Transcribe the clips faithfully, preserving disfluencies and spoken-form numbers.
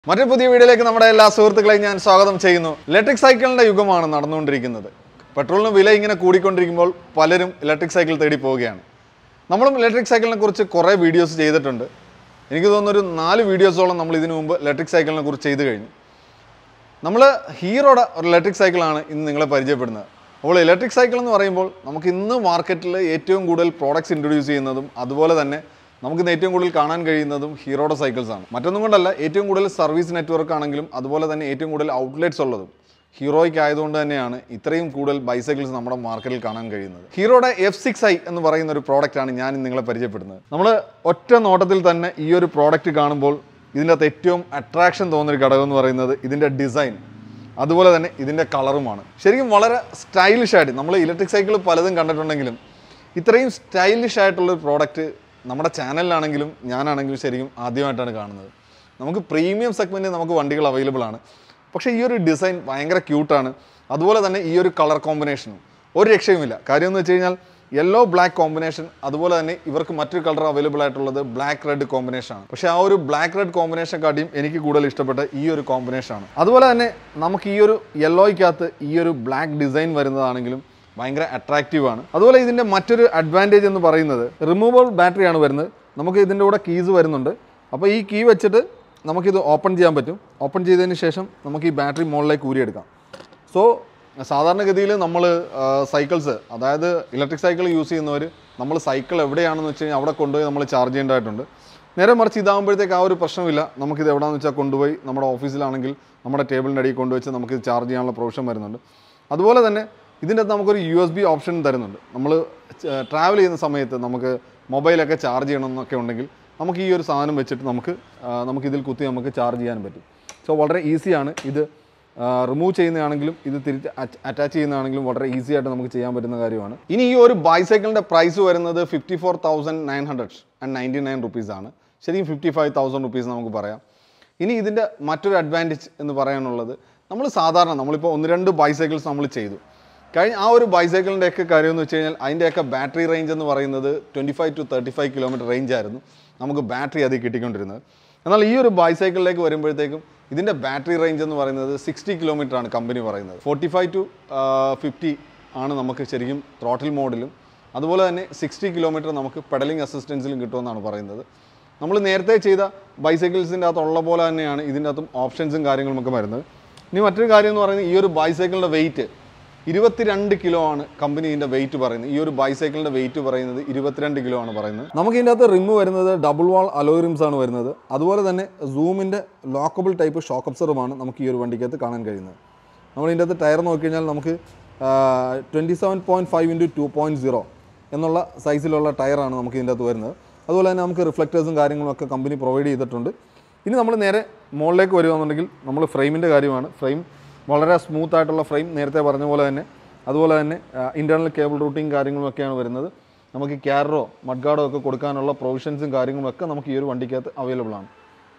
മറ്റൊരു പുതിയ വീഡിയോയിലേക്ക് നമ്മുടെ എല്ലാ സുഹൃത്തുക്കളെയും ഞാൻ സ്വാഗതം ചെയ്യുന്നു. ഇലക്ട്രിക് സൈക്കിളിന്റെ യുഗമാണ് നടന്നുകൊണ്ടിരിക്കുന്നത്. പെട്രോളിന് വില ഇങ്ങനെ കൂടിക്കൊണ്ടിരിക്കുമ്പോൾ പലരും ഇലക്ട്രിക് സൈക്കിൾ തേടി പോവുകയാണ്. നമ്മളും ഇലക്ട്രിക് സൈക്കിളിനെ കുറിച്ച് കുറേ വീഡിയോസ് ചെയ്തിട്ടുണ്ട്. എനിക്ക് തോന്നുന്നു ഒരു നാല് വീഡിയോസോളം നമ്മൾ ഇതിനു മുമ്പ് ഇലക്ട്രിക് സൈക്കിളിനെ കുറിച്ച് ചെയ്തു കഴിഞ്ഞു. നമ്മൾ ഹീറോയുടെ ഒരു ഇലക്ട്രിക് സൈക്കിളാണ് ഇന്ന് നിങ്ങളെ പരിചയപ്പെടുന്നത്. അപ്പോൾ ഇലക്ട്രിക് സൈക്കിൾ എന്ന് പറയുമ്പോൾ നമുക്ക് ഇന്ന് മാർക്കറ്റിൽ ഏറ്റവും കൂടുതൽ പ്രോഡക്റ്റ്സ് ഇൻട്രൊഡ്യൂസ് ചെയ്യുന്നതും അതുപോലെ തന്നെ നമുക്ക് ഇന്ന് ഏറ്റവും കൂടുതൽ കാണാൻ കഴിയുന്നതും ഹീറോയുടെ സൈക്കിൾസ് ആണ്. മറ്റൊന്നും കൊണ്ടല്ല, ഏറ്റവും കൂടുതൽ സർവീസ് നെറ്റ്വർക്ക് ആണെങ്കിലും അതുപോലെ തന്നെ ഏറ്റവും കൂടുതൽ ഔട്ട്ലെറ്റ്സ് ഉള്ളതും ഹീറോയ്ക്ക് ആയതുകൊണ്ട് തന്നെയാണ് ഇത്രയും കൂടുതൽ ബൈസൈക്കിൾസ് നമ്മുടെ മാർക്കറ്റിൽ കാണാൻ കഴിയുന്നത്. ഹീറോയുടെ എഫ് സിക്സ് ഐ എന്ന് പറയുന്ന ഒരു പ്രോഡക്റ്റാണ് ഞാൻ നിങ്ങളെ പരിചയപ്പെടുന്നത്. നമ്മൾ ഒറ്റ നോട്ടത്തിൽ തന്നെ ഈ ഒരു പ്രോഡക്റ്റ് കാണുമ്പോൾ ഇതിൻ്റെ അകത്ത് ഏറ്റവും അട്രാക്ഷൻ തോന്നുന്നൊരു ഘടകം എന്ന് പറയുന്നത് ഇതിൻ്റെ ഡിസൈൻ അതുപോലെ തന്നെ ഇതിൻ്റെ കളറുമാണ്. ശരിക്കും വളരെ സ്റ്റൈലിഷ് ആയിട്ട് നമ്മൾ ഇലക്ട്രിക് സൈക്കിൾ പലതും കണ്ടിട്ടുണ്ടെങ്കിലും ഇത്രയും സ്റ്റൈലിഷ് ആയിട്ടുള്ളൊരു പ്രോഡക്റ്റ് നമ്മുടെ ചാനലിലാണെങ്കിലും ഞാനാണെങ്കിലും ശരിക്കും ആദ്യമായിട്ടാണ് കാണുന്നത്. നമുക്ക് പ്രീമിയം സെഗ്മെൻറ്റിൽ നമുക്ക് വണ്ടികൾ അവൈലബിൾ ആണ്, പക്ഷേ ഈ ഒരു ഡിസൈൻ ഭയങ്കര ക്യൂട്ടാണ്. അതുപോലെ തന്നെ ഈ ഒരു കളർ കോമ്പിനേഷനും ഒരു രക്ഷയുമില്ല. കാര്യം എന്ന് വെച്ച് കഴിഞ്ഞാൽ യെല്ലോ ബ്ലാക്ക് കോമ്പിനേഷൻ, അതുപോലെ തന്നെ ഇവർക്ക് മറ്റൊരു കളർ അവൈലബിൾ ആയിട്ടുള്ളത് ബ്ലാക്ക് റെഡ് കോമ്പിനേഷനാണ്. പക്ഷേ ആ ഒരു ബ്ലാക്ക് റെഡ് കോമ്പിനേഷൻ കാട്ടിയും എനിക്ക് കൂടുതൽ ഇഷ്ടപ്പെട്ട ഈ ഒരു കോമ്പിനേഷനാണ്. അതുപോലെ തന്നെ നമുക്ക് ഈ ഒരു യെല്ലോയ്ക്കകത്ത് ഈ ഒരു ബ്ലാക്ക് ഡിസൈൻ വരുന്നതാണെങ്കിലും ഭയങ്കര അട്രാക്റ്റീവാണ്. അതുപോലെ ഇതിൻ്റെ മറ്റൊരു അഡ്വാൻറ്റേജ് എന്ന് പറയുന്നത് റിമൂവബിൾ ബാറ്ററിയാണ് വരുന്നത്. നമുക്ക് ഇതിൻ്റെ കൂടെ കീസ് വരുന്നുണ്ട്. അപ്പോൾ ഈ കീ വെച്ചിട്ട് നമുക്കിത് ഓപ്പൺ ചെയ്യാൻ പറ്റും. ഓപ്പൺ ചെയ്തതിന് ശേഷം നമുക്ക് ഈ ബാറ്ററി മുകളിലേക്ക് ഊരിയെടുക്കാം. സോ സാധാരണഗതിയിൽ നമ്മൾ സൈക്കിൾസ്, അതായത് ഇലക്ട്രിക് സൈക്കിൾ യൂസ് ചെയ്യുന്നവർ നമ്മൾ സൈക്കിൾ എവിടെയാണെന്ന് വെച്ച് കഴിഞ്ഞാൽ അവിടെ കൊണ്ടുപോയി നമ്മൾ ചാർജ് ചെയ്യേണ്ടതായിട്ടുണ്ട്. നേരെ മറിച്ച് ഇതാകുമ്പോഴത്തേക്ക് ആ ഒരു പ്രശ്നമില്ല. നമുക്കിത് എവിടെയാണെന്ന് വെച്ചാൽ കൊണ്ടുപോയി നമ്മുടെ ഓഫീസിലാണെങ്കിൽ നമ്മുടെ ടേബിളിൻ്റെ അടിയിൽ കൊണ്ടുവച്ച് നമുക്കിത് ചാർജ് ചെയ്യാനുള്ള പ്രൊവിഷൻ വരുന്നുണ്ട്. അതുപോലെ തന്നെ ഇതിൻ്റെ അകത്ത് നമുക്കൊരു യു എസ് ബി ഓപ്ഷൻ തരുന്നുണ്ട്. നമ്മൾ ട്രാവൽ ചെയ്യുന്ന സമയത്ത് നമുക്ക് മൊബൈലൊക്കെ ചാർജ് ചെയ്യണമെന്നൊക്കെ ഉണ്ടെങ്കിൽ നമുക്ക് ഈ ഒരു സാധനം വെച്ചിട്ട് നമുക്ക് നമുക്കിതിൽ കുത്തി നമുക്ക് ചാർജ് ചെയ്യാൻ പറ്റും. സോ വളരെ ഈസിയാണ്. ഇത് റിമൂവ് ചെയ്യുന്നതാണെങ്കിലും ഇത് തിരിച്ച് അറ്റാച്ച് ചെയ്യുന്നതാണെങ്കിലും വളരെ ഈസി ആയിട്ട് നമുക്ക് ചെയ്യാൻ പറ്റുന്ന കാര്യമാണ്. ഇനി ഈ ഒരു ബൈസൈക്കിളിൻ്റെ പ്രൈസ് വരുന്നത് fifty four thousand nine hundred and ninety nine റുപ്പീസാണ്. ശരിക്കും ഫിഫ്റ്റി ഫൈവ് തൗസൻഡ് റുപ്പീസ് നമുക്ക് പറയാം. ഇനി ഇതിൻ്റെ മറ്റൊരു അഡ്വാൻറ്റേജ് എന്ന് പറയാനുള്ളത്, നമ്മൾ സാധാരണ നമ്മളിപ്പോൾ ഒന്ന് രണ്ട് ബൈസൈക്കിൾസ് നമ്മൾ ചെയ്തു കഴിഞ്ഞ ആ ഒരു ബൈസൈക്കിളിൻ്റെ ഒക്കെ കാര്യം എന്ന് വെച്ച് കഴിഞ്ഞാൽ അതിൻ്റെയൊക്കെ ബാറ്ററി റേഞ്ച് എന്ന് പറയുന്നത് twenty five to thirty five kilometre range ആയിരുന്നു നമുക്ക് ബാറ്ററി അതിൽ കിട്ടിക്കൊണ്ടിരുന്നത്. എന്നാൽ ഈ ഒരു ബൈസൈക്കിളിലേക്ക് വരുമ്പോഴത്തേക്കും ഇതിൻ്റെ ബാറ്ററി റേഞ്ച് എന്ന് പറയുന്നത് സിക്സ്റ്റി കിലോമീറ്റർ ആണ് കമ്പനി പറയുന്നത്. ഫോർട്ടി ഫൈവ് ടു ഫിഫ്റ്റി ആണ് നമുക്ക് ശരിക്കും ത്രോട്ടിൽ മോഡിലും, അതുപോലെ തന്നെ സിക്സ്റ്റി കിലോമീറ്റർ നമുക്ക് പെഡലിംഗ് അസിസ്റ്റൻസിലും കിട്ടുമെന്നാണ് പറയുന്നത്. നമ്മൾ നേരത്തെ ചെയ്ത ബൈസൈക്കിൾസിൻ്റെ അകത്തുള്ള പോലെ തന്നെയാണ് ഇതിൻ്റെ അകത്തും ഓപ്ഷൻസും കാര്യങ്ങളുമൊക്കെ വരുന്നത്. ഇനി മറ്റൊരു കാര്യം എന്ന് പറയുന്നത്, ഈ ഒരു ബൈസൈക്കിളിൻ്റെ വെയിറ്റ് ഇരുപത്തിരണ്ട് കിലോ ആണ് കമ്പനി ഇതിൻ്റെ വെയിറ്റ് പറയുന്നത്. ഈ ഒരു ബൈസൈക്കിളിൻ്റെ വെയിറ്റ് പറയുന്നത് ഇരുപത്തിരണ്ട് കിലോ ആണ് പറയുന്നത്. നമുക്ക് ഇതിൻ്റെ അകത്ത് റിമ്മ് വരുന്നത് ഡബിൾ വാൾ അലോയ് റിംസ് ആണ് വരുന്നത്. അതുപോലെ തന്നെ സൂമിൻ്റെ ലോക്കബിൾ ടൈപ്പ് ഷോക്ക് അബ്സർവറാണ് നമുക്ക് ഈ ഒരു വണ്ടിക്കകത്ത് കാണാൻ കഴിയുന്നത്. നമ്മൾ ഇതിൻ്റെ അകത്ത് ടയർ നോക്കിക്കഴിഞ്ഞാൽ നമുക്ക് twenty seven point five into two point zero എന്നുള്ള സൈസിലുള്ള ടയറാണ് നമുക്ക് ഇതിൻ്റെ അകത്ത് വരുന്നത്. അതുപോലെ തന്നെ നമുക്ക് റിഫ്ലക്റ്റേഴ്സും കാര്യങ്ങളൊക്കെ കമ്പനി പ്രൊവൈഡ് ചെയ്തിട്ടുണ്ട്. ഇനി നമ്മൾ നേരെ മുകളിലേക്ക് വരികയാണെന്നുണ്ടെങ്കിൽ നമ്മൾ ഫ്രെയിമിൻ്റെ കാര്യമാണ്. ഫ്രെയിം വളരെ സ്മൂത്ത് ആയിട്ടുള്ള ഫ്രെയിം, നേരത്തെ പറഞ്ഞ പോലെ തന്നെ. അതുപോലെ തന്നെ ഇൻറ്റേർണൽ കേബിൾ റൂട്ടിങ് കാര്യങ്ങളുമൊക്കെയാണ് വരുന്നത്. നമുക്ക് ക്യാരോ മഡ്ഗാർഡോ ഒക്കെ കൊടുക്കാനുള്ള പ്രൊവിഷൻസും കാര്യങ്ങളുമൊക്കെ നമുക്ക് ഈ ഒരു വണ്ടിക്കകത്ത് അവൈലബിൾ ആണ്.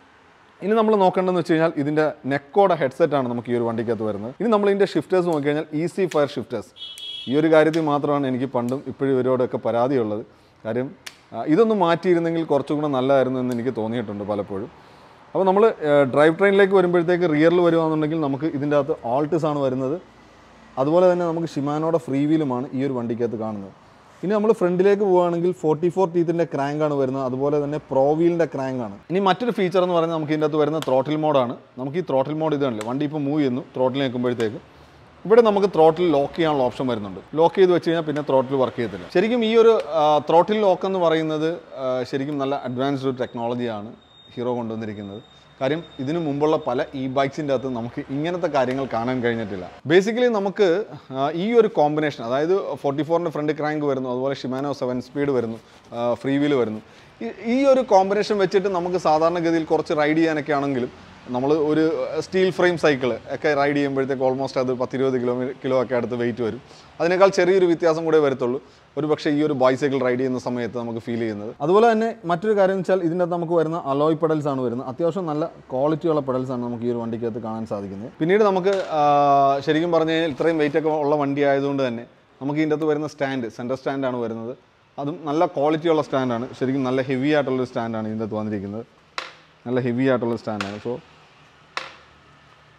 ഇനി നമ്മൾ നോക്കേണ്ടതെന്ന് വെച്ച് കഴിഞ്ഞാൽ ഇതിൻ്റെ നെക്കോടെ ഹെഡ്സെറ്റാണ് നമുക്ക് ഈ ഒരു വണ്ടിക്കകത്ത് വരുന്നത്. ഇനി നമ്മൾ ഇതിൻ്റെ ഷിഫ്റ്റേഴ്സ് നോക്കിക്കഴിഞ്ഞാൽ ഈസി ഫയർ ഷിഫ്റ്റേഴ്സ്. ഈ ഒരു കാര്യത്തിൽ മാത്രമാണ് എനിക്ക് പണ്ടും ഇപ്പോഴും ഇവരോടൊക്കെ പരാതിയുള്ളത്. കാര്യം ഇതൊന്നും മാറ്റിയിരുന്നെങ്കിൽ കുറച്ചും കൂടെ നല്ലതായിരുന്നു എന്ന് എനിക്ക് തോന്നിയിട്ടുണ്ട് പലപ്പോഴും. അപ്പോൾ നമ്മൾ ഡ്രൈവ് ട്രെയിനിലേക്ക് വരുമ്പോഴത്തേക്ക് റിയറിൽ വരുവാണെന്നുണ്ടെങ്കിൽ നമുക്ക് ഇതിൻ്റെ അകത്ത് ആൾട്ടിസ് ആണ് വരുന്നത്. അതുപോലെ തന്നെ നമുക്ക് ഷിമാനോയുടെ ഫ്രീ വീലുമാണ് ഈ ഒരു വണ്ടിക്കകത്ത് കാണുന്നത്. ഇനി നമ്മൾ ഫ്രണ്ടിലേക്ക് പോവുകയാണെങ്കിൽ ഫോർട്ടി ഫോർ ടീത്തിൻ്റെ ക്രാങ്കാണ് വരുന്നത്. അതുപോലെ തന്നെ പ്രോ വീലിൻ്റെ ക്രാങ്കാണ്. ഇനി മറ്റൊരു ഫീച്ചർ എന്ന് പറയുന്നത് നമുക്ക് ഇതിൻ്റെ അകത്ത് വരുന്ന ത്രോട്ടിൽ മോഡാണ്. നമുക്ക് ഈ ത്രോട്ടിൽ മോഡ് ഇതാണല്ലോ, വണ്ടി ഇപ്പോൾ മൂവ് ചെയ്യുന്നു. ത്രോട്ടിൽ നിൽക്കുമ്പോഴത്തേക്ക് ഇവിടെ നമുക്ക് ത്രോട്ടിൽ ലോക്ക് ചെയ്യാനുള്ള ഓപ്ഷൻ വരുന്നുണ്ട്. ലോക്ക് ചെയ്ത് വെച്ച് കഴിഞ്ഞാൽ പിന്നെ ത്രോട്ടിൽ വർക്ക് ചെയ്യത്തില്ല. ശരിക്കും ഈ ഒരു ത്രോട്ടിൽ ലോക്ക് എന്ന് പറയുന്നത് ശരിക്കും നല്ല അഡ്വാൻസ്ഡ് ടെക്നോളജിയാണ് ഹീറോ കൊണ്ടുവന്നിരിക്കുന്നത്. കാര്യം ഇതിനു മുമ്പുള്ള പല ഇ ബൈക്സിൻ്റെ അകത്ത് നമുക്ക് ഇങ്ങനത്തെ കാര്യങ്ങൾ കാണാൻ കഴിഞ്ഞിട്ടില്ല. ബേസിക്കലി നമുക്ക് ഈ ഒരു കോമ്പിനേഷൻ, അതായത് ഫോർട്ടി ഫോറിൻ്റെ ഫ്രണ്ട് ക്രാങ്ക് വരുന്നു, അതുപോലെ ഷിമാനോ സെവൻ സ്പീഡ് വരുന്നു, ഫ്രീ വീൽ വരുന്നു. ഈ ഒരു കോമ്പിനേഷൻ വെച്ചിട്ട് നമുക്ക് സാധാരണഗതിയിൽ കുറച്ച് റൈഡ് ചെയ്യാനൊക്കെ ആണെങ്കിലും നമ്മൾ ഒരു സ്റ്റീൽ ഫ്രെയിം സൈക്കിൾ ഒക്കെ റൈഡ് ചെയ്യുമ്പോഴത്തേക്ക് ഓൾമോസ്റ്റ് അത് പത്തിരുപത് കിലോമീറ്റർ കിലോ ഒക്കെ അടുത്ത് വെയിറ്റ് വരും. അതിനേക്കാൾ ചെറിയൊരു വ്യത്യാസം കൂടെ വരത്തുള്ളൂ ഒരു പക്ഷേ ഈ ഒരു ബൈസൈക്കിൾ റൈഡ് ചെയ്യുന്ന സമയത്ത് നമുക്ക് ഫീൽ ചെയ്യുന്നത്. അതുപോലെ തന്നെ മറ്റൊരു കാര്യം എന്ന് വെച്ചാൽ ഇതിൻ്റെ അകത്ത് നമുക്ക് വരുന്ന അലോയ് പെഡൽസ് ആണ് വരുന്നത്. അത്യാവശ്യം നല്ല ക്വാളിറ്റിയുള്ള പെഡൽസ് ആണ് നമുക്ക് ഈ ഒരു വണ്ടിക്കകത്ത് കാണാൻ സാധിക്കുന്നത്. പിന്നീട് നമുക്ക് ശരിക്കും പറഞ്ഞു കഴിഞ്ഞാൽ ഇത്രയും വെയിറ്റ് ഒക്കെ ഉള്ള വണ്ടി ആയതുകൊണ്ട് തന്നെ നമുക്ക് ഇതിൻ്റെ അകത്ത് വരുന്ന സ്റ്റാൻഡ് സെൻറ്റർ സ്റ്റാൻഡാണ് വരുന്നത്. അതും നല്ല ക്വാളിറ്റിയുള്ള സ്റ്റാൻഡാണ്. ശരിക്കും നല്ല ഹെവി ആയിട്ടുള്ളൊരു സ്റ്റാൻഡാണ് ഇതിൻ്റെ അകത്ത് വന്നിരിക്കുന്നത്. നല്ല ഹെവി ആയിട്ടുള്ള സ്റ്റാൻഡാണ്. സോ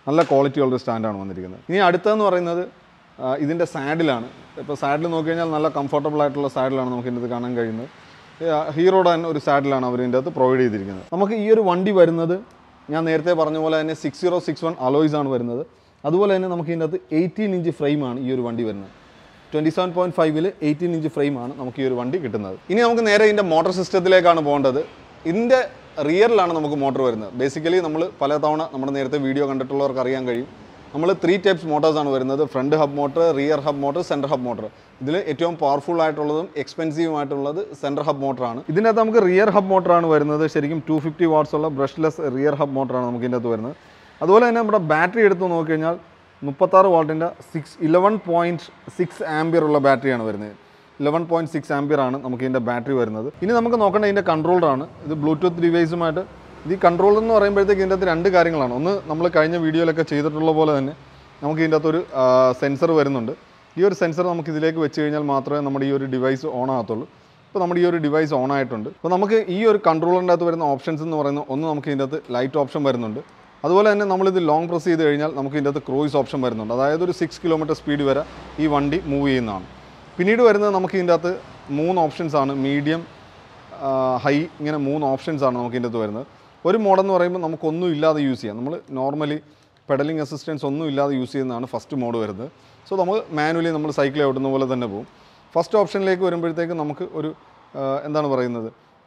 നല്ല ക്വാളിറ്റി ഉള്ളൊരു സ്റ്റാൻഡാണ് വന്നിരിക്കുന്നത്. ഇനി അടുത്തതെന്ന് പറയുന്നത് ഇതിൻ്റെ സാഡിലാണ്. ഇപ്പോൾ സാഡിൽ നോക്കി കഴിഞ്ഞാൽ നല്ല കംഫർട്ടബിൾ ആയിട്ടുള്ള സാഡിലാണ് നമുക്ക് ഇതിൻ്റെ കാണാൻ കഴിയുന്നത്. ഹീറോയുടെ തന്നെ ഒരു സാഡിലാണ് അവർ ഇതിൻ്റെ അകത്ത് പ്രൊവൈഡ് ചെയ്തിരിക്കുന്നത്. നമുക്ക് ഈ ഒരു വണ്ടി വരുന്നത് ഞാൻ നേരത്തെ പറഞ്ഞ പോലെ തന്നെ six zero six one alloys ആണ് വരുന്നത്. അതുപോലെ തന്നെ നമുക്ക് ഇതിൻ്റെ അകത്ത് എയ്റ്റീൻ ഇഞ്ച് ഫ്രെയിമാണ് ഈ ഒരു വണ്ടി വരുന്നത്. ട്വൻറ്റി സെവൻ പോയിൻറ്റ് ഫൈവിൽ എയ്റ്റീൻ ഇഞ്ച് ഫ്രെയിമാണ് നമുക്ക് ഈ ഒരു വണ്ടി കിട്ടുന്നത്. ഇനി നമുക്ക് നേരെ ഇതിൻ്റെ മോട്ടോർ സിസ്റ്റത്തിലേക്കാണ് പോകേണ്ടത്. ഇതിൻ്റെ റിയറിലാണ് നമുക്ക് മോട്ടോർ വരുന്നത്. ബേസിക്കലി നമ്മൾ പലതവണ നമ്മുടെ നേരത്തെ വീഡിയോ കണ്ടിട്ടുള്ളവർക്ക് അറിയാൻ കഴിയും, നമ്മൾ ത്രീ ടൈപ്സ് മോട്ടോഴ്സാണ് വരുന്നത്. Front hub motor, rear hub motor, centre hub motor. ഇതിൽ ഏറ്റവും പവർഫുൾ ആയിട്ടുള്ളതും എക്സ്പെൻസീവുമായിട്ടുള്ളത് സെൻറ്റർ ഹബ് മോട്ടറാണ്. ഇതിൻ്റെ അകത്ത് നമുക്ക് റിയർ ഹബ് മോട്ടറാണ് വരുന്നത്. ശരിക്കും ടു ഫിഫ്റ്റി വാട്ട്സ് ഉള്ള ബ്രഷ്ലെസ് റിയർ ഹബ് മോട്ടറാണ് നമുക്ക് ഇതിൻ്റെ അകത്ത് വരുന്നത്. അതുപോലെ തന്നെ നമ്മുടെ ബാറ്ററി എടുത്ത് നോക്കിക്കഴിഞ്ഞാൽ മുപ്പത്താറ് വാട്ടിൻ്റെ six eleven point six ampere ഉള്ള ബാറ്ററിയാണ് വരുന്നത്. ഇലവൻ പോയിൻറ്റ് സിക്സ് ആംബിയർ ആണ് നമുക്ക് ഇതിൻ്റെ ബാറ്ററി വരുന്നത്. ഇനി നമുക്ക് നോക്കേണ്ട ഇതിൻ്റെ കൺട്രോളറാണ്. ഇത് ബ്ലൂടൂത്ത് ഡിവൈസുമായിട്ട് ഇത് ഈ കൺട്രോളർ എന്ന് പറയുമ്പോഴത്തേക്ക് ഇതിൻ്റെ അകത്ത് രണ്ട് കാര്യങ്ങളാണ്. ഒന്ന്, നമ്മൾ കഴിഞ്ഞ വീഡിയോയിലൊക്കെ ചെയ്തിട്ടുള്ള പോലെ തന്നെ നമുക്ക് ഇതിൻ്റെ അകത്തൊരു സെൻസർ വരുന്നുണ്ട്. ഈ ഒരു സെൻസർ നമുക്ക് ഇതിലേക്ക് വെച്ച് കഴിഞ്ഞാൽ മാത്രമേ നമ്മുടെ ഈ ഒരു ഡിവൈസ് ഓൺ ആകത്തുള്ളൂ. ഇപ്പോൾ നമ്മുടെ ഈ ഒരു ഡിവൈസ് ഓൺ ആയിട്ടുണ്ട്. അപ്പോൾ നമുക്ക് ഈ ഒരു കൺട്രോളറിൻ്റെ അകത്ത് വരുന്ന ഓപ്ഷൻസ് എന്ന് പറയുന്നത്, ഒന്ന് നമുക്ക് ഇതിൻ്റെ അകത്ത് ലൈറ്റ് ഓപ്ഷൻ വരുന്നുണ്ട്. അതുപോലെ തന്നെ നമ്മളിത് ലോങ് പ്രസ് ചെയ്ത് കഴിഞ്ഞാൽ നമുക്ക് ഇതിൻ്റെ അകത്ത് ക്രൂയിസ് ഓപ്ഷൻ വരുന്നുണ്ട്. അതായത് ഒരു സിക്സ് കിലോമീറ്റർ സ്പീഡ് വരെ ഈ വണ്ടി മൂവ് ചെയ്യുന്നതാണ്. പിന്നീട് വരുന്നത് നമുക്ക് ഇതിൻ്റെ അകത്ത് മൂന്ന് ഓപ്ഷൻസാണ്. മീഡിയം, ഹൈ, ഇങ്ങനെ മൂന്ന് ഓപ്ഷൻസാണ് നമുക്ക് ഇതിൻ്റെ അകത്ത് വരുന്നത്. ഒരു മോഡെന്ന് പറയുമ്പോൾ നമുക്കൊന്നും ഇല്ലാതെ യൂസ് ചെയ്യാം. നമ്മൾ നോർമലി പെഡലിംഗ് അസിസ്റ്റൻസ് ഒന്നും ഇല്ലാതെ യൂസ് ചെയ്യുന്നതാണ് ഫസ്റ്റ് മോഡ് വരുന്നത്. സോ നമ്മൾ മാനുവലി നമ്മൾ സൈക്കിൾ ഓടുന്ന പോലെ തന്നെ പോകും. ഫസ്റ്റ് ഓപ്ഷനിലേക്ക് വരുമ്പോഴത്തേക്ക് നമുക്ക് ഒരു എന്താണ് പറയുന്നത്,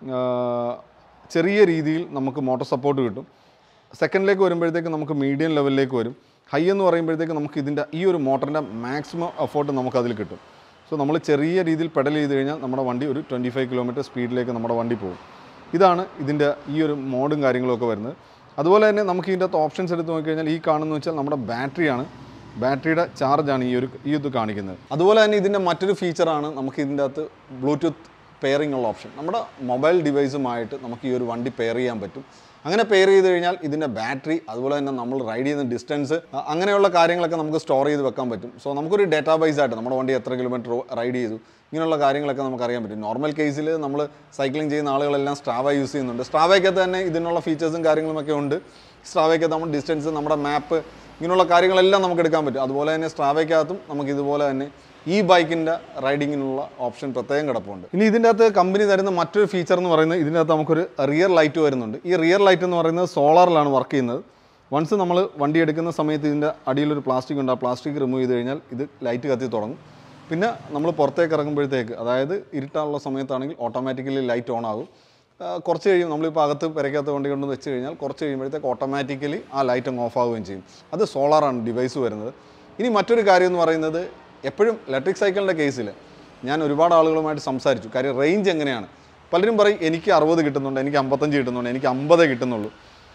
ചെറിയ രീതിയിൽ നമുക്ക് മോട്ടോർ സപ്പോർട്ട് കിട്ടും. സെക്കൻഡിലേക്ക് വരുമ്പോഴത്തേക്ക് നമുക്ക് മീഡിയം ലെവലിലേക്ക് വരും. ഹൈ എന്ന് പറയുമ്പോഴത്തേക്ക് നമുക്ക് ഇതിൻ്റെ ഈ ഒരു മോട്ടറിൻ്റെ മാക്സിമം എഫോർട്ട് നമുക്ക് അതിൽ കിട്ടും. സോ നമ്മൾ ചെറിയ രീതിയിൽ പെഡൽ ചെയ്ത് കഴിഞ്ഞാൽ നമ്മുടെ വണ്ടി ഒരു ട്വൻറ്റി ഫൈവ് കിലോമീറ്റർ സ്പീഡിലേക്ക് നമ്മുടെ വണ്ടി പോകും. ഇതാണ് ഇതിൻ്റെ ഈ ഒരു മോഡും കാര്യങ്ങളൊക്കെ വരുന്നത്. അതുപോലെ തന്നെ നമുക്ക് ഇതിൻ്റെ അകത്ത് ഓപ്ഷൻസ് എടുത്ത് നോക്കിക്കഴിഞ്ഞാൽ ഈ കാണുന്ന വെച്ചാൽ നമ്മുടെ ബാറ്ററിയാണ്. ബാറ്ററിയുടെ ചാർജാണ് ഈ ഒരു ഈ ഇത് കാണിക്കുന്നത്. അതുപോലെ തന്നെ ഇതിൻ്റെ മറ്റൊരു ഫീച്ചറാണ് നമുക്ക് ഇതിൻ്റെ അകത്ത് ബ്ലൂടൂത്ത് പെയറിംഗ് ഉള്ള ഓപ്ഷൻ. നമ്മുടെ മൊബൈൽ ഡിവൈസുമായിട്ട് നമുക്ക് ഈ ഒരു വണ്ടി പെയർ ചെയ്യാൻ പറ്റും. അങ്ങനെ പെയർ ചെയ്ത് കഴിഞ്ഞാൽ ഇതിൻ്റെ ബാറ്ററി, അതുപോലെ തന്നെ നമ്മൾ റൈഡ് ചെയ്യുന്ന ഡിസ്റ്റൻസ്, അങ്ങനെയുള്ള കാര്യങ്ങളൊക്കെ നമുക്ക് സ്റ്റോർ ചെയ്ത് വെക്കാൻ പറ്റും. സോ നമുക്കൊരു ഡേറ്റാബേസ് ആയിട്ട് നമ്മുടെ വണ്ടി എത്ര കിലോമീറ്റർ റൈഡ് ചെയ്തു, ഇങ്ങനെയുള്ള കാര്യങ്ങളൊക്കെ നമുക്ക് അറിയാൻ പറ്റും. നോർമൽ കേസിൽ നമ്മൾ സൈക്ലിംഗ് ചെയ്യുന്ന ആളുകളെല്ലാം സ്ട്രാവ യൂസ് ചെയ്യുന്നുണ്ട്. സ്ട്രാവയ്ക്കകത്ത് തന്നെ ഇതിനുള്ള ഫീച്ചേഴ്സും കാര്യങ്ങളുമൊക്കെ ഉണ്ട്. സ്ട്രാവയ്ക്കകത്ത് നമ്മുടെ ഡിസ്റ്റൻസ്, നമ്മുടെ മാപ്പ്, ഇങ്ങനെയുള്ള കാര്യങ്ങളെല്ലാം നമുക്ക് എടുക്കാൻ പറ്റും. അതുപോലെ തന്നെ സ്ട്രാവയ്ക്കകത്തും നമുക്ക് ഇതുപോലെ തന്നെ ഈ ബൈക്കിൻ്റെ റൈഡിങ്ങിനുള്ള ഓപ്ഷൻ പ്രത്യേകം കിടപ്പുണ്ട്. ഇനി ഇതിൻ്റെ അകത്ത് കമ്പനി തരുന്ന മറ്റൊരു ഫീച്ചർ എന്ന് പറയുന്നത്, ഇതിൻ്റെ അകത്ത് നമുക്കൊരു റിയർ ലൈറ്റ് വരുന്നുണ്ട്. ഈ റിയർ ലൈറ്റ് എന്ന് പറയുന്നത് സോളാറിലാണ് വർക്ക് ചെയ്യുന്നത്. വൺസ് നമ്മൾ വണ്ടി എടുക്കുന്ന സമയത്ത് ഇതിൻ്റെ അടിയിലൊരു പ്ലാസ്റ്റിക് ഉണ്ട്. ആ പ്ലാസ്റ്റിക് റിമൂവ് ചെയ്ത് കഴിഞ്ഞാൽ ഇത് ലൈറ്റ് കത്തി തുടങ്ങും. പിന്നെ നമ്മൾ പുറത്തേക്ക് ഇറങ്ങുമ്പോഴത്തേക്ക്, അതായത് ഇരുട്ടാനുള്ള സമയത്താണെങ്കിൽ ഓട്ടോമാറ്റിക്കലി ലൈറ്റ് ഓൺ ആകും. കുറച്ച് കഴിയും, നമ്മളിപ്പോൾ അകത്ത് പെരയ്ക്കകത്ത് വണ്ടി കൊണ്ട് വെച്ച് കഴിഞ്ഞാൽ കുറച്ച് കഴിയുമ്പോഴത്തേക്ക് ഓട്ടോമാറ്റിക്കലി ആ ലൈറ്റ് അങ്ങ് ഓഫ് ആവുകയും ചെയ്യും. അത് സോളാറാണ് ഡിവൈസ് വരുന്നത്. ഇനി മറ്റൊരു കാര്യം എന്ന് പറയുന്നത്, എപ്പോഴും ഇലക്ട്രിക് സൈക്കിളിൻ്റെ കേസിൽ ഞാൻ ഒരുപാട് ആളുകളുമായിട്ട് സംസാരിച്ചു. കാര്യം റേഞ്ച് എങ്ങനെയാണ്. പലരും പറയും എനിക്ക് അറുപത് കിട്ടുന്നുണ്ട്, എനിക്ക് അമ്പത്തഞ്ച് കിട്ടുന്നുണ്ട്, എനിക്ക് അമ്പത് കിട്ടുന്നുള്ളൂ.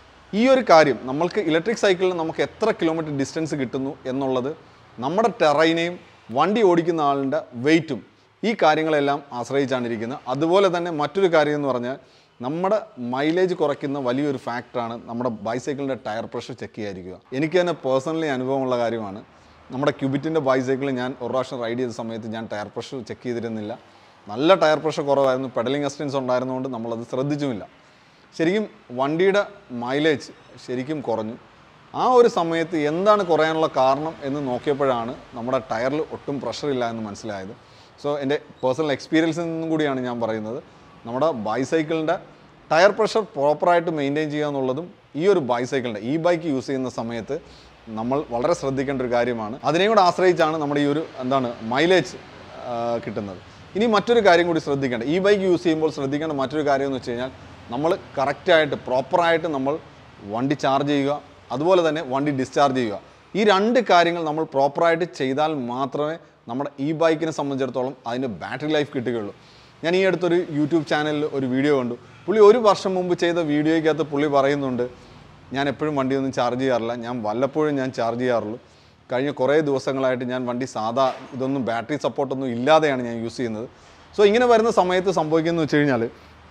ഈ ഒരു കാര്യം നമ്മൾക്ക് ഇലക്ട്രിക് സൈക്കിളിൽ നമുക്ക് എത്ര കിലോമീറ്റർ ഡിസ്റ്റൻസ് കിട്ടുന്നു എന്നുള്ളത് നമ്മുടെ ടെറൈനെയും വണ്ടി ഓടിക്കുന്ന ആളിൻ്റെ വെയ്റ്റും ഈ കാര്യങ്ങളെല്ലാം ആശ്രയിച്ചാണ് ഇരിക്കുന്നത്. അതുപോലെ തന്നെ മറ്റൊരു കാര്യം എന്ന് പറഞ്ഞാൽ, നമ്മുടെ മൈലേജ് കുറയ്ക്കുന്ന വലിയൊരു ഫാക്ടറാണ് നമ്മുടെ ബൈസൈക്കിളിൻ്റെ ടയർ പ്രഷർ ചെക്ക് ചെയ്യാതിരിക്കുക. എനിക്ക് തന്നെ പേഴ്സണലി അനുഭവമുള്ള കാര്യമാണ്. നമ്മുടെ ക്യൂബിറ്റിൻ്റെ ബൈസൈക്കിൾ ഞാൻ ഒരു പ്രാവശ്യം റൈഡ് ചെയ്ത സമയത്ത് ഞാൻ ടയർ പ്രഷർ ചെക്ക് ചെയ്തിരുന്നില്ല. നല്ല ടയർ പ്രഷർ കുറവായിരുന്നു. പെഡലിംഗ് അസിസ്റ്റൻസ് ഉണ്ടായിരുന്നുകൊണ്ട് നമ്മളത് ശ്രദ്ധിച്ചുമില്ല. ശരിക്കും വണ്ടിയുടെ മൈലേജ് ശരിക്കും കുറഞ്ഞു. ആ ഒരു സമയത്ത് എന്താണ് കുറയാനുള്ള കാരണം എന്ന് നോക്കിയപ്പോഴാണ് നമ്മുടെ ടയറിൽ ഒട്ടും പ്രഷറില്ല എന്ന് മനസ്സിലായത്. സോ എൻ്റെ പേഴ്സണൽ എക്സ്പീരിയൻസിൽ നിന്നും കൂടിയാണ് ഞാൻ പറയുന്നത്. നമ്മുടെ ബൈസൈക്കിളിൻ്റെ ടയർ പ്രഷർ പ്രോപ്പറായിട്ട് മെയിൻറ്റെയിൻ ചെയ്യുക എന്നുള്ളതും ഈ ഒരു ബൈസൈക്കിളിൻ്റെ ഈ ബൈക്ക് യൂസ് ചെയ്യുന്ന സമയത്ത് നമ്മൾ വളരെ ശ്രദ്ധിക്കേണ്ട ഒരു കാര്യമാണ്. അതിനെയും കൂടെ ആശ്രയിച്ചാണ് നമ്മുടെ ഈ ഒരു എന്താണ് മൈലേജ് കിട്ടുന്നത്. ഇനി മറ്റൊരു കാര്യം കൂടി ശ്രദ്ധിക്കേണ്ട, ഈ ബൈക്ക് യൂസ് ചെയ്യുമ്പോൾ ശ്രദ്ധിക്കേണ്ട മറ്റൊരു കാര്യം എന്ന് വെച്ച് കഴിഞ്ഞാൽ, നമ്മൾ കറക്റ്റായിട്ട് പ്രോപ്പറായിട്ട് നമ്മൾ വണ്ടി ചാർജ് ചെയ്യുക, അതുപോലെ തന്നെ വണ്ടി ഡിസ്ചാർജ് ചെയ്യുക. ഈ രണ്ട് കാര്യങ്ങൾ നമ്മൾ പ്രോപ്പറായിട്ട് ചെയ്താൽ മാത്രമേ നമ്മുടെ ഈ ബൈക്കിനെ സംബന്ധിച്ചിടത്തോളം അതിൻ്റെ ബാറ്ററി ലൈഫ് കിട്ടുകയുള്ളൂ. ഞാൻ ഈ അടുത്തൊരു യൂട്യൂബ് ചാനലിൽ ഒരു വീഡിയോ കണ്ടു. പുള്ളി ഒരു വർഷം മുമ്പ് ചെയ്ത വീഡിയോയ്ക്കകത്ത് പുള്ളി പറയുന്നുണ്ട്, ഞാൻ എപ്പോഴും വണ്ടിയൊന്നും ചാർജ് ചെയ്യാറില്ല, ഞാൻ വല്ലപ്പോഴും ഞാൻ ചാർജ് ചെയ്യാറുള്ളൂ. കഴിഞ്ഞ കുറേ ദിവസങ്ങളായിട്ട് ഞാൻ വണ്ടി സാധാ ഇതൊന്നും ബാറ്ററി സപ്പോർട്ടൊന്നും ഇല്ലാതെയാണ് ഞാൻ യൂസ് ചെയ്യുന്നത്. സോ ഇങ്ങനെ വരുന്ന സമയത്ത് സംഭവിക്കുന്നത് വെച്ച് കഴിഞ്ഞാൽ,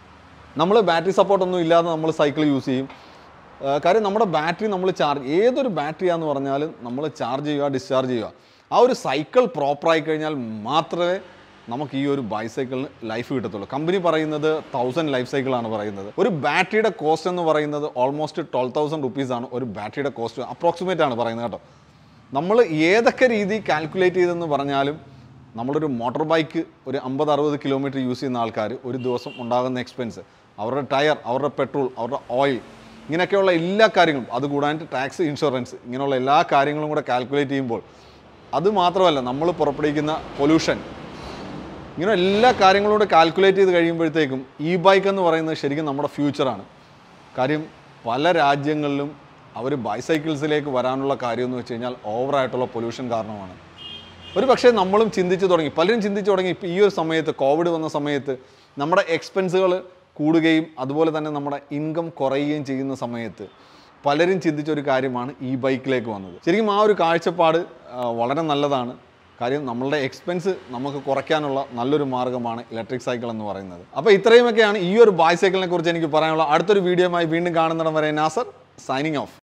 നമ്മൾ ബാറ്ററി സപ്പോർട്ടൊന്നും ഇല്ലാതെ നമ്മൾ സൈക്കിൾ യൂസ് ചെയ്യും. കാര്യം നമ്മുടെ ബാറ്ററി നമ്മൾ ചാർജ്, ഏതൊരു ബാറ്ററിയാന്ന് പറഞ്ഞാലും നമ്മൾ ചാർജ് ചെയ്യുക, ഡിസ്ചാർജ് ചെയ്യുക. ആ ഒരു സൈക്കിൾ പ്രോപ്പറായി കഴിഞ്ഞാൽ മാത്രമേ നമുക്ക് ഈ ഒരു ബൈസൈക്കിളിന് ലൈഫ് കിട്ടത്തുള്ളൂ. കമ്പനി പറയുന്നത് തൗസൻഡ് ലൈഫ് സൈക്കിളാണ് പറയുന്നത്. ഒരു ബാറ്ററിയുടെ കോസ്റ്റ് എന്ന് പറയുന്നത് ഓൾമോസ്റ്റ് ട്വൽവ് തൗസൻഡ് റുപ്പീസാണ് ഒരു ബാറ്ററിയുടെ കോസ്റ്റ്, അപ്രോക്സിമേറ്റ് ആണ് പറയുന്നത് കേട്ടോ. നമ്മൾ ഏതൊക്കെ രീതി കാൽക്കുലേറ്റ് ചെയ്തെന്ന് പറഞ്ഞാലും നമ്മളൊരു മോട്ടോർ ബൈക്ക് ഒരു അമ്പത് അറുപത് കിലോമീറ്റർ യൂസ് ചെയ്യുന്ന ആൾക്കാർ ഒരു ദിവസം ഉണ്ടാകുന്ന എക്സ്പെൻസ്, അവരുടെ ടയർ, അവരുടെ പെട്രോൾ, അവരുടെ ഓയിൽ, ഇങ്ങനെയൊക്കെയുള്ള എല്ലാ കാര്യങ്ങളും, അതുകൂടാണ്ട് ടാക്സ്, ഇൻഷുറൻസ്, ഇങ്ങനെയുള്ള എല്ലാ കാര്യങ്ങളും കൂടെ കാൽക്കുലേറ്റ് ചെയ്യുമ്പോൾ അത് മാത്രമല്ല നമ്മൾ പുറപ്പെടുവിക്കുന്ന പൊല്യൂഷൻ, ഇങ്ങനെ എല്ലാ കാര്യങ്ങളോട് കാൽക്കുലേറ്റ് ചെയ്ത് കഴിയുമ്പോഴത്തേക്കും ഈ ബൈക്ക് എന്ന് പറയുന്നത് ശരിക്കും നമ്മുടെ ഫ്യൂച്ചറാണ്. കാര്യം പല രാജ്യങ്ങളിലും അവർ ബൈസൈക്കിൾസിലേക്ക് വരാനുള്ള കാര്യം എന്ന് വെച്ച് കഴിഞ്ഞാൽ ഓവറായിട്ടുള്ള പൊല്യൂഷൻ കാരണമാണ്. ഒരു പക്ഷേ നമ്മളും ചിന്തിച്ച് തുടങ്ങി, പലരും ചിന്തിച്ച് തുടങ്ങി. ഇപ്പോൾ ഈ ഒരു സമയത്ത് കോവിഡ് വന്ന സമയത്ത് നമ്മുടെ എക്സ്പെൻസുകൾ കൂടുകയും അതുപോലെ തന്നെ നമ്മുടെ ഇൻകം കുറയുകയും ചെയ്യുന്ന സമയത്ത് പലരും ചിന്തിച്ചൊരു കാര്യമാണ് ഈ ബൈക്കിലേക്ക് വന്നത്. ശരിക്കും ആ ഒരു കാഴ്ചപ്പാട് വളരെ നല്ലതാണ്. കാര്യം നമ്മളുടെ എക്സ്പെൻസ് നമുക്ക് കുറയ്ക്കാനുള്ള നല്ലൊരു മാർഗ്ഗമാണ് ഇലക്ട്രിക് സൈക്കിൾ എന്ന് പറയുന്നത്. അപ്പോൾ ഇത്രയുമൊക്കെയാണ് ഈ ഒരു ബൈസൈക്കിളിനെ കുറിച്ച് എനിക്ക് പറയാനുള്ള. അടുത്തൊരു വീഡിയോയുമായി വീണ്ടും കാണുന്നിടം വരെ നാസർ സൈനിങ് ഓഫ്.